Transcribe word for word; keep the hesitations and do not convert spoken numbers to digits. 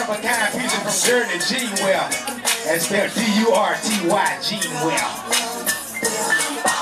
of a kind piece from Journey Gene Well. That's spelled D U R T Y Gene Well.